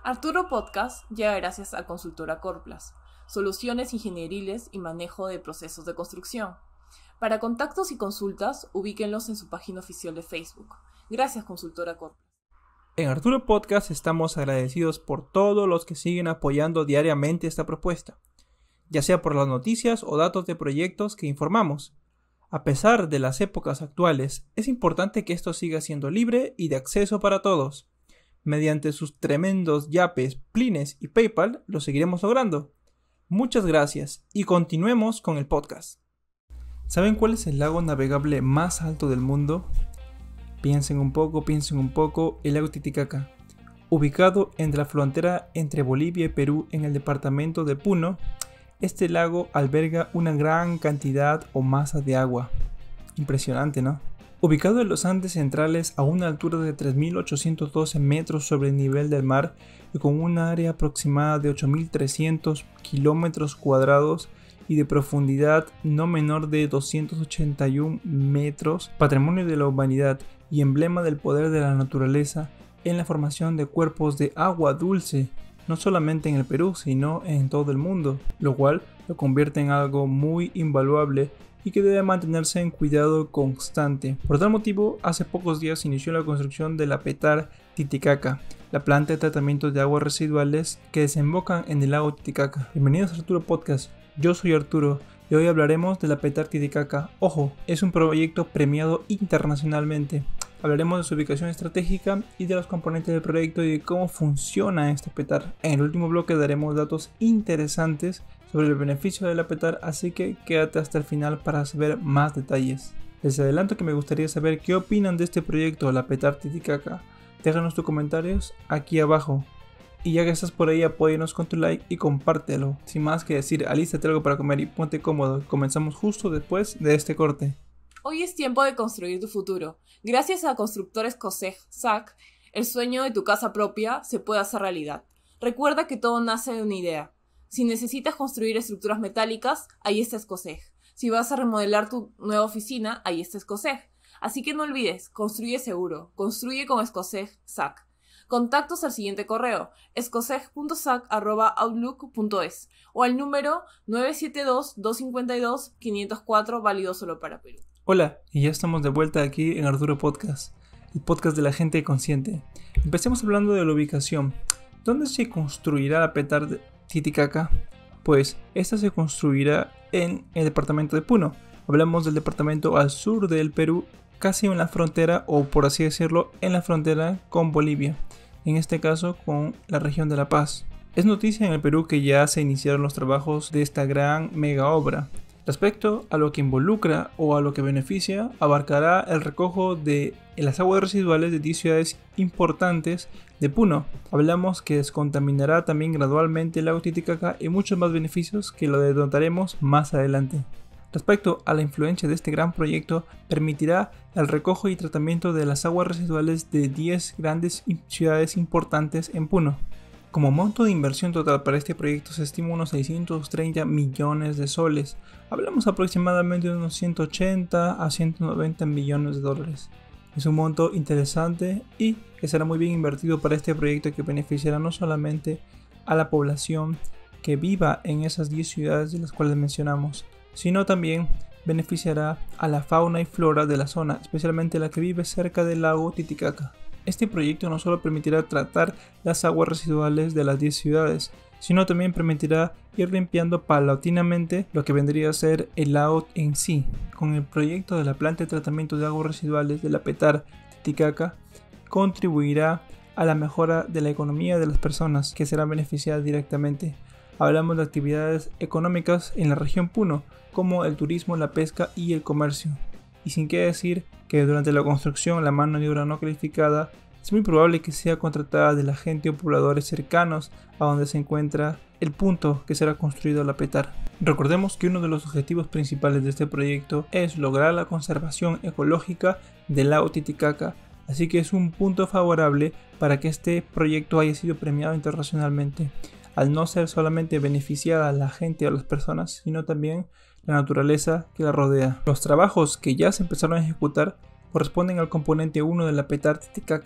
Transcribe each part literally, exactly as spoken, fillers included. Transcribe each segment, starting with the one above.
Arturo Podcast llega gracias a Consultora Corplas, soluciones ingenieriles y manejo de procesos de construcción. Para contactos y consultas, ubíquenlos en su página oficial de Facebook. Gracias, Consultora Corplas. En Arturo Podcast estamos agradecidos por todos los que siguen apoyando diariamente esta propuesta, ya sea por las noticias o datos de proyectos que informamos. A pesar de las épocas actuales, es importante que esto siga siendo libre y de acceso para todos. Mediante sus tremendos yapes, plines y PayPal lo seguiremos logrando. Muchas gracias y continuemos con el podcast. ¿Saben cuál es el lago navegable más alto del mundo? Piensen un poco, piensen un poco, el lago Titicaca. Ubicado entre la frontera entre Bolivia y Perú en el departamento de Puno, este lago alberga una gran cantidad o masa de agua. Impresionante, ¿no? Ubicado en los Andes centrales a una altura de tres mil ochocientos doce metros sobre el nivel del mar y con una área aproximada de ocho mil trescientos kilómetros cuadrados y de profundidad no menor de doscientos ochenta y uno metros, patrimonio de la humanidad y emblema del poder de la naturaleza en la formación de cuerpos de agua dulce, no solamente en el Perú, sino en todo el mundo, lo cual lo convierte en algo muy invaluable y que debe mantenerse en cuidado constante. Por tal motivo, hace pocos días inició la construcción de la Petar Titicaca, la planta de tratamiento de aguas residuales que desembocan en el lago Titicaca. Bienvenidos a Arturo Podcast, yo soy Arturo y hoy hablaremos de la Petar Titicaca. Ojo, es un proyecto premiado internacionalmente. Hablaremos de su ubicación estratégica y de los componentes del proyecto y de cómo funciona este Petar. En el último bloque daremos datos interesantes sobre el beneficio de la Petar, así que quédate hasta el final para saber más detalles. Les adelanto que me gustaría saber qué opinan de este proyecto, la Petar Titicaca. Déjanos tus comentarios aquí abajo. Y ya que estás por ahí, apóyanos con tu like y compártelo. Sin más que decir, alístate algo para comer y ponte cómodo. Comenzamos justo después de este corte. Hoy es tiempo de construir tu futuro. Gracias a Constructores COSEG S A C, el sueño de tu casa propia se puede hacer realidad. Recuerda que todo nace de una idea. Si necesitas construir estructuras metálicas, ahí está Escoseg. Si vas a remodelar tu nueva oficina, ahí está Escoseg. Así que no olvides, construye seguro. Construye con Escoseg S A C. Contactos al siguiente correo, escoseg punto sac arroba outlook punto es o al número nueve siete dos, dos cinco dos, cinco cero cuatro, válido solo para Perú. Hola, y ya estamos de vuelta aquí en Arturo Podcast, el podcast de la gente consciente. Empecemos hablando de la ubicación. ¿Dónde se construirá la Petar Titicaca? Pues esta se construirá en el departamento de Puno. Hablamos del departamento al sur del Perú, casi en la frontera, o por así decirlo, en la frontera con Bolivia, en este caso con la región de La Paz. Es noticia en el Perú que ya se iniciaron los trabajos de esta gran mega obra. Respecto a lo que involucra o a lo que beneficia, abarcará el recojo de las aguas residuales de diez ciudades importantes de Puno. Hablamos que descontaminará también gradualmente el lago Titicaca y muchos más beneficios que lo denotaremos más adelante. Respecto a la influencia de este gran proyecto, permitirá el recojo y tratamiento de las aguas residuales de diez grandes ciudades importantes en Puno. Como monto de inversión total para este proyecto se estima unos seiscientos treinta millones de soles. Hablamos aproximadamente de unos ciento ochenta a ciento noventa millones de dólares. Es un monto interesante y que será muy bien invertido para este proyecto que beneficiará no solamente a la población que viva en esas diez ciudades de las cuales mencionamos, sino también beneficiará a la fauna y flora de la zona, especialmente la que vive cerca del lago Titicaca. Este proyecto no solo permitirá tratar las aguas residuales de las diez ciudades, sino también permitirá ir limpiando paulatinamente lo que vendría a ser el lago en sí. Con el proyecto de la planta de tratamiento de aguas residuales de la Petar Titicaca, contribuirá a la mejora de la economía de las personas que serán beneficiadas directamente. Hablamos de actividades económicas en la región Puno, como el turismo, la pesca y el comercio. Y sin qué decir que durante la construcción la mano de obra no calificada es muy probable que sea contratada de la gente o pobladores cercanos a donde se encuentra el punto que será construido la Petar. Recordemos que uno de los objetivos principales de este proyecto es lograr la conservación ecológica del lago Titicaca, así que es un punto favorable para que este proyecto haya sido premiado internacionalmente, al no ser solamente beneficiada a la gente o a las personas, sino también la naturaleza que la rodea. Los trabajos que ya se empezaron a ejecutar corresponden al componente uno de la Petar Titicaca,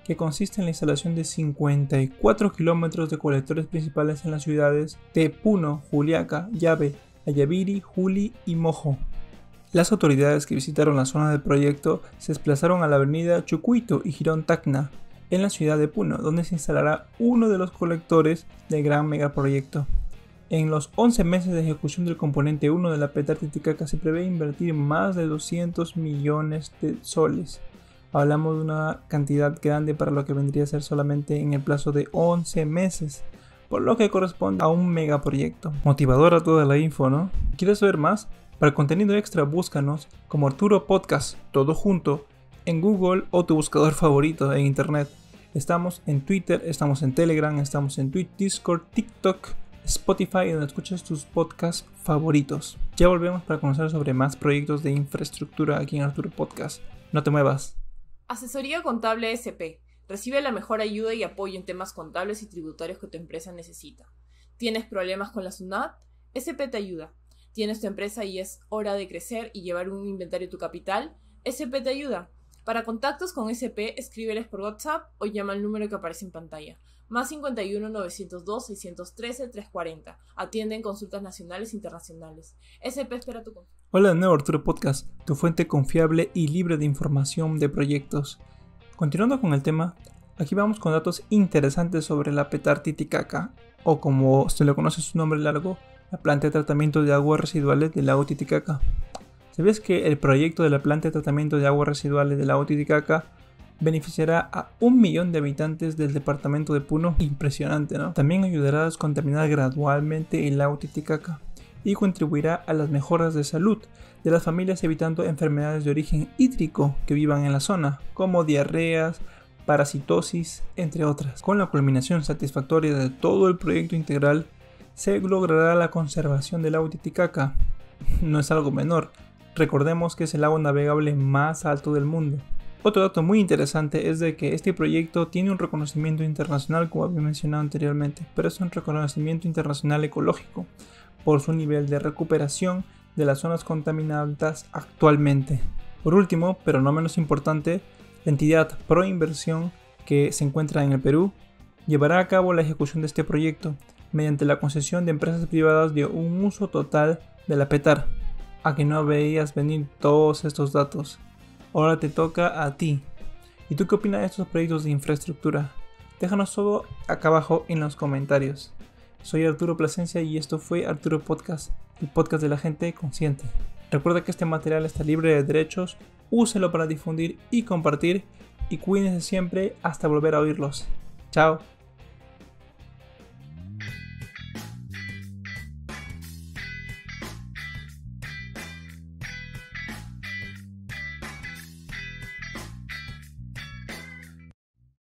que consiste en la instalación de cincuenta y cuatro kilómetros de colectores principales en las ciudades de Puno, Juliaca, Yave, Ayaviri, Juli y Mojo. Las autoridades que visitaron la zona del proyecto se desplazaron a la avenida Chucuito y Girón Tacna, en la ciudad de Puno, donde se instalará uno de los colectores del gran megaproyecto. En los once meses de ejecución del componente uno de la Petar Titicaca se prevé invertir más de doscientos millones de soles. Hablamos de una cantidad grande para lo que vendría a ser solamente en el plazo de once meses, por lo que corresponde a un megaproyecto. Motivadora toda la info, ¿no? ¿Quieres saber más? Para contenido extra búscanos como Arturo Podcast, todo junto, en Google o tu buscador favorito en internet. Estamos en Twitter, estamos en Telegram, estamos en Twitch, Discord, TikTok, Spotify, donde escuchas tus podcasts favoritos. Ya volvemos para conocer sobre más proyectos de infraestructura aquí en Arturo Podcast. No te muevas. Asesoría Contable S P. Recibe la mejor ayuda y apoyo en temas contables y tributarios que tu empresa necesita. ¿Tienes problemas con la SUNAT? S P te ayuda. ¿Tienes tu empresa y es hora de crecer y llevar un inventario de tu capital? S P te ayuda. Para contactos con S P, escríbeles por WhatsApp o llama al número que aparece en pantalla. Más cincuenta y uno, novecientos dos, seiscientos trece, trescientos cuarenta. Atienden consultas nacionales e internacionales. S P espera tu consulta. Hola de nuevo, Arturo Podcast, tu fuente confiable y libre de información de proyectos. Continuando con el tema, aquí vamos con datos interesantes sobre la Petar Titicaca, o como se le conoce su nombre largo, la planta de tratamiento de aguas residuales del lago Titicaca. ¿Sabías que el proyecto de la planta de tratamiento de aguas residuales del lago Titicaca beneficiará a un millón de habitantes del departamento de Puno? Impresionante, ¿no? También ayudará a descontaminar gradualmente el lago Titicaca y contribuirá a las mejoras de salud de las familias, evitando enfermedades de origen hídrico que vivan en la zona, como diarreas, parasitosis, entre otras. Con la culminación satisfactoria de todo el proyecto integral, se logrará la conservación del lago Titicaca. No es algo menor. Recordemos que es el lago navegable más alto del mundo. Otro dato muy interesante es de que este proyecto tiene un reconocimiento internacional, como había mencionado anteriormente, pero es un reconocimiento internacional ecológico por su nivel de recuperación de las zonas contaminadas actualmente. Por último, pero no menos importante, la entidad Pro Inversión, que se encuentra en el Perú, llevará a cabo la ejecución de este proyecto mediante la concesión de empresas privadas de un uso total de la Petar. A que no veías venir todos estos datos. Ahora te toca a ti. ¿Y tú qué opinas de estos proyectos de infraestructura? Déjanos todo acá abajo en los comentarios. Soy Arturo Plasencia y esto fue Arturo Podcast, el podcast de la gente consciente. Recuerda que este material está libre de derechos, úselo para difundir y compartir y cuídense siempre hasta volver a oírlos. Chao.